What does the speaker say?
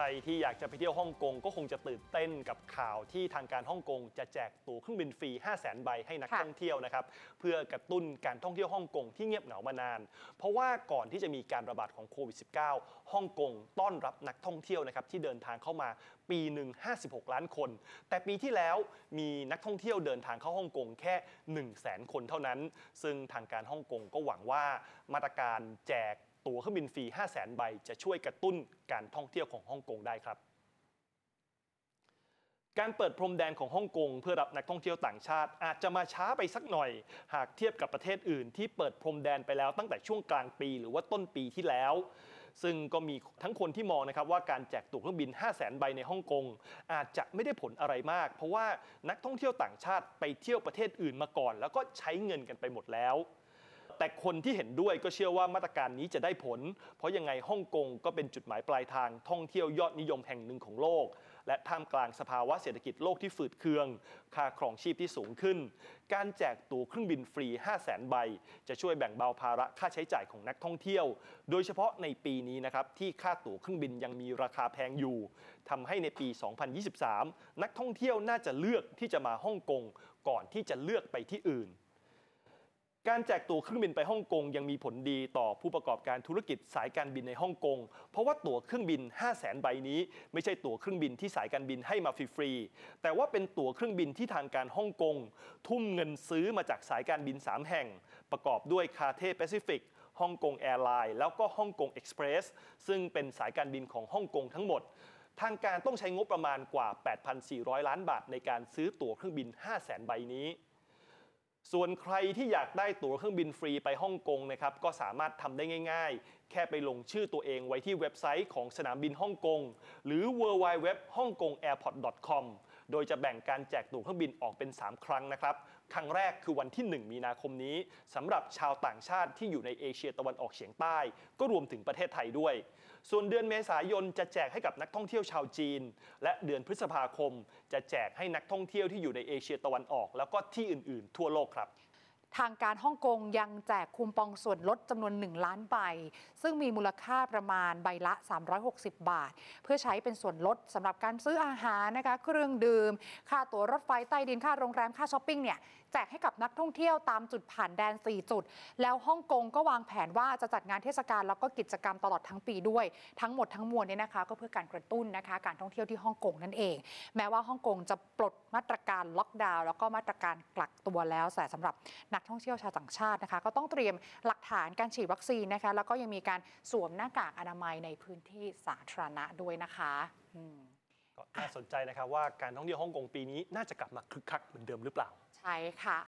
รที่อยากจะไปเที่ยวฮ่องกงก็คงจะตื่นเต้นกับข่าวที่ทางการฮ่องกงจะแจกตั๋วเครื่องบินฟรี 500,000 ใบให้นักท่องเที่ยวนะครับเพื่อกระตุ้นการท่องเที่ยวฮ่องกงที่เงียบเหงามานานเพราะว่าก่อนที่จะมีการระบาดของโควิด -19 ฮ่องกงต้อนรับนักท่องเที่ยวนะครับที่เดินทางเข้ามาปีหนึ่ง56 ล้านคนแต่ปีที่แล้วมีนักท่องเที่ยวเดินทางเข้าฮ่องกงแค่ 100,000 คนเท่านั้นซึ่งทางการฮ่องกงก็หวังว่ามาตรการแจกตั๋วเครื่องบินฟรี 500,000 ใบจะช่วยกระตุ้นการท่องเที่ยวของฮ่องกงได้ครับการเปิดพรมแดนของฮ่องกงเพื่อรับนักท่องเที่ยวต่างชาติอาจจะมาช้าไปสักหน่อยหากเทียบกับประเทศอื่นที่เปิดพรมแดนไปแล้วตั้งแต่ช่วงกลางปีหรือว่าต้นปีที่แล้วซึ่งก็มีทั้งคนที่มองนะครับว่าการแจกตั๋วเครื่องบิน 500,000 ใบในฮ่องกงอาจจะไม่ได้ผลอะไรมากเพราะว่านักท่องเที่ยวต่างชาติไปเที่ยวประเทศอื่นมาก่อนแล้วก็ใช้เงินกันไปหมดแล้วแต่คนที่เห็นด้วยก็เชื่อว่ามาตรการนี้จะได้ผลเพราะยังไงฮ่องกงก็เป็นจุดหมายปลายทางท่องเที่ยวยอดนิยมแห่งหนึ่งของโลกและท่ามกลางสภาวะเศรษฐกิจโลกที่ฝืดเคืองค่าครองชีพที่สูงขึ้นการแจกตั๋วเครื่องบินฟรี 500,000 ใบจะช่วยแบ่งเบาภาระค่าใช้จ่ายของนักท่องเที่ยวโดยเฉพาะในปีนี้นะครับที่ค่าตั๋วเครื่องบินยังมีราคาแพงอยู่ทำให้ในปี 2023 นักท่องเที่ยวน่าจะเลือกที่จะมาฮ่องกงก่อนที่จะเลือกไปที่อื่นการแจกตั๋วเครื่องบินไปฮ่องกงยังมีผลดีต่อผู้ประกอบการธุรกิจสายการบินในฮ่องกงเพราะว่าตั๋วเครื่องบิน 500,000 ใบนี้ไม่ใช่ตั๋วเครื่องบินที่สายการบินให้มาฟรีๆแต่ว่าเป็นตั๋วเครื่องบินที่ทางการฮ่องกงทุ่มเงินซื้อมาจากสายการบิน3แห่งประกอบด้วยคาเท่แปซิฟิกฮ่องกงแอร์ไลน์แล้วก็ฮ่องกงเอ็กซ์เพรสซึ่งเป็นสายการบินของฮ่องกงทั้งหมดทางการต้องใช้งบประมาณกว่า 8,400 ล้านบาทในการซื้อตั๋วเครื่องบิน 500,000 ใบนี้ส่วนใครที่อยากได้ตั๋วเครื่องบินฟรีไปฮ่องกงนะครับก็สามารถทำได้ง่ายๆแค่ไปลงชื่อตัวเองไว้ที่เว็บไซต์ของสนามบินฮ่องกงหรือ www.hongkongairport.com โดยจะแบ่งการแจกตั๋วเครื่องบินออกเป็น3ครั้งนะครับครั้งแรกคือวันที่1มีนาคมนี้สำหรับชาวต่างชาติที่อยู่ในเอเชียตะวันออกเฉียงใต้ก็รวมถึงประเทศไทยด้วยส่วนเดือนเมษายนจะแจกให้กับนักท่องเที่ยวชาวจีนและเดือนพฤษภาคมจะแจกให้นักท่องเที่ยวที่อยู่ในเอเชียตะวันออกแล้วก็ที่อื่นๆทั่วโลกครับทางการฮ่องกงยังแจกคูปองส่วนลดจำนวน1 ล้านใบซึ่งมีมูลค่าประมาณใบละ360 บาทเพื่อใช้เป็นส่วนลดสำหรับการซื้ออาหารนะคะเครื่องดื่มค่าตั๋วรถไฟใต้ดินค่าโรงแรมค่าช้อปปิ้งเนี่ยแจกให้กับนักท่องเที่ยวตามจุดผ่านแดน4จุดแล้วฮ่องกงก็วางแผนว่าจะจัดงานเทศกาลแล้วก็กิจกรรมตลอดทั้งปีด้วยทั้งหมดทั้งมวลเนี่ยนะคะก็เพื่อการกระตุ้นนะคะการท่องเที่ยวที่ฮ่องกงนั่นเองแม้ว่าฮ่องกงจะปลดมาตรการล็อกดาวน์แล้วก็มาตรการกักตัวแล้วแต่สำหรับนักท่องเที่ยวชาวต่างชาตินะคะก็ต้องเตรียมหลักฐานการฉีดวัคซีนนะคะแล้วก็ยังมีการสวมหน้ากากอนามัยในพื้นที่สาธารณะด้วยนะคะก็น่าสนใจนะครับว่าการท่องเที่ยวฮ่องกงปีนี้น่าจะกลับมาคึกคักเหมือนเดิมหรือเปล่าใช่ค่ะ